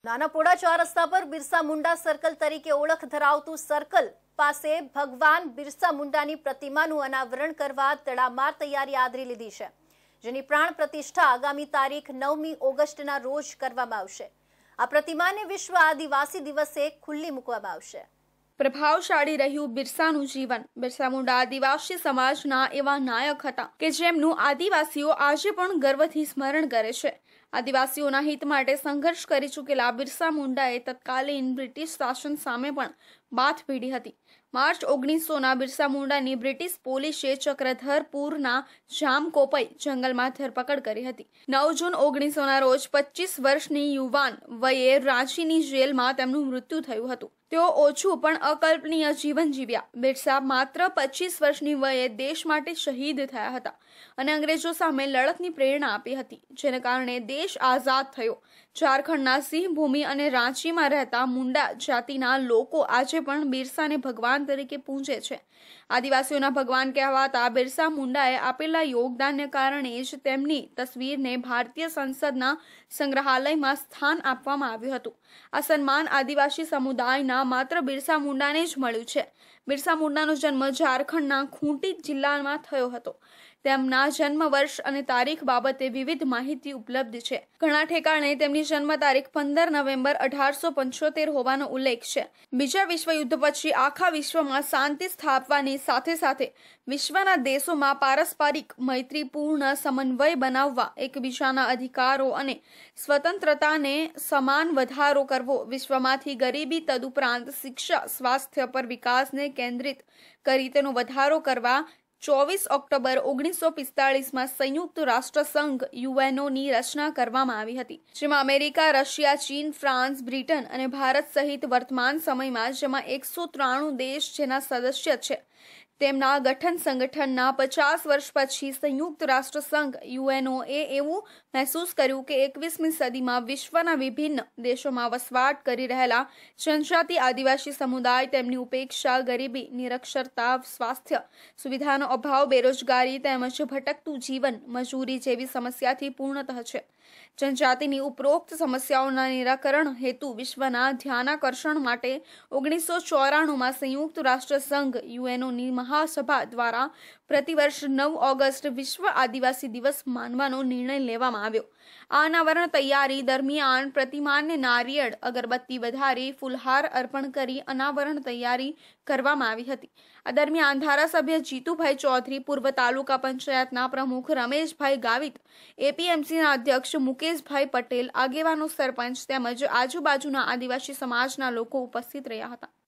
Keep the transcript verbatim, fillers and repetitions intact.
નાનાપોડા ચાર રસ્તા પર બિરસા મુંડા સર્કલ તરીકે ઓળખ ધરાવતું સર્કલ પાસે ભગવાન બિરસા મુંડાની પ્રતિમાનું અનાવરણ કરવા તડામાર તૈયારી આદરી લીધી છે, જેની પ્રાણ પ્રતિષ્ઠા આગામી તારીખ નવમી ઓગસ્ટના રોજ કરવામાં આવશે। આ પ્રતિમાને વિશ્વ આદિવાસી દિવસે ખુલ્લી મૂકવામાં આવશે। પ્રભાવશાળી રહ્યું બિરસાનું જીવન। બિરસા મુંડા આદિવાસી સમાજના એવા નાયક હતા કે જેમનું આદિવાસીઓ આજે પણ ગર્વથી સ્મરણ કરે છે। આદિવાસીઓના હિત માટે સંઘર્ષ કરી ચૂકેલા બિરસા મુંડાએ તત્કાલીન બ્રિટિશ શાસન સામે પણ બાથ ભીડી હતી। માર્ચ ઓગણીસોના બિરસા મુંડાની બ્રિટિશ પોલીસે ચક્રધરપુરના જામકોપઈ જંગલમાં ધરપકડ કરી હતી। નવ જૂન ઓગણીસોના રોજ પચીસ વર્ષની યુવાન વયે રાંચીની જેલમાં તેમનું મૃત્યુ થયું હતું। તેઓ ઓછું પણ અકલ્પનીય જીવન જીવ્યા। બિરસા માત્ર પચીસ વર્ષની વયે દેશ માટે શહીદ થયા હતા અને અંગ્રેજો સામે લડતની પ્રેરણા આપી હતી, જેને કારણે દેશ આઝાદ થયો। ઝારખંડના સિંહભૂમિ અને રાંચીમાં રહેતા મુંડા જાતિના લોકો આજે પણ બિરસાને ભગવાન તરીકે પૂજે છે। આદિવાસીઓના ભગવાન કહેવાતા બિરસા મુંડાએ આપેલા યોગદાનને કારણે જ તેમની તસવીરને ભારતીય સંસદના સંગ્રહાલયમાં સ્થાન આપવામાં આવ્યું હતું। આ સન્માન આદિવાસી સમુદાયના માત્ર બિરસા મુંડાને જ મળ્યું છે। બિરસા મુંડાનો જન્મ ઝારખંડના ખૂંટી જિલ્લામાં થયો હતો। તેમના જન્મ વર્ષ અને તારીખ બાબતે વિવિધ માહિતી ઉપલબ્ધ છે। ઘણા ઠેકાણે તેમની જન્મ તારીખ પંદર નવેમ્બર અઢારસો પંચોતેર હોવાનો ઉલ્લેખ છે। બીજા વિશ્વયુદ્ધ પછી આખા વિશ્વમાં શાંતિ સ્થાપવાની સાથે સાથે વિશ્વના દેશોમાં પારસ્પરિક મૈત્રીપૂર્ણ સમન્વય બનાવવા, એકબીજાના અધિકારો અને સ્વતંત્રતાને સમાન વધારો કરવો, વિશ્વમાંથી ગરીબી તદુપરાંત શિક્ષા, સ્વાસ્થ્ય પર વિકાસને કેન્દ્રિત કરી તેનો વધારો કરવા ચોવીસ ઓક્ટોબર ઓગણીસો પિસ્તાળીસમાં સંયુક્ત રાષ્ટ્ર સંઘ યુએનઓની રચના કરવામાં આવી હતી, જેમાં અમેરિકા, રશિયા, ચીન, ફ્રાન્સ, બ્રિટન અને ભારત સહિત વર્તમાન સમયમાં જેમાં એકસો ત્રાણું દેશ જેના સદસ્ય છે, તેમના ગઠન સંગઠનના પચાસ વર્ષ પછી સંયુક્ત રાષ્ટ્ર સંઘ યુએનઓએ એવું મહેસૂસ કર્યું કે એકવીસમી સદીમાં વિશ્વના વિભિન્ન દેશોમાં વસવાટ કરી રહેલા જનજાતિ આદિવાસી સમુદાય તેમની ઉપેક્ષા, ગરીબી, નિરક્ષરતા, સ્વાસ્થ્ય સુવિધાનો અભાવ, બેરોજગારી તેમજ ભટકતું જીવન મજૂરી જેવી સમસ્યાથી પૂર્ણતઃ છે। જનજાતિની ઉપરોક્ત સમસ્યાઓના નિરાકરણ હેતુ વિશ્વના ધ્યાનાકર્ષણ માટે ઓગણીસો ચોરાણુંમાં સંયુક્ત રાષ્ટ્ર સંઘ યુએનઓની મહાસભા દ્વારા પ્રતિવર્ષ નવ ઓગસ્ટ વિશ્વ આદિવાસી દિવસ માનવાનો નિર્ણય લેવામાં આવ્યો। આ અનાવરણ તૈયારી દરમિયાન પ્રતિમાને નારિયેળ, અગરબત્તી વધારી ફૂલહાર અર્પણ કરી અનાવરણ તૈયારી કરવામાં આવી હતી। આ દરમિયાન ધારાસભ્ય જીતુભાઈ ચૌધરી, પૂર્વ તાલુકા પંચાયતના પ્રમુખ રમેશભાઈ ગાવિત, એપીએમસીના અધ્યક્ષ મુકેશભાઈ પટેલ, આગેવાનો, સરપંચ તેમજ આજુબાજુના આદિવાસી સમાજના લોકો ઉપસ્થિત રહ્યા હતા।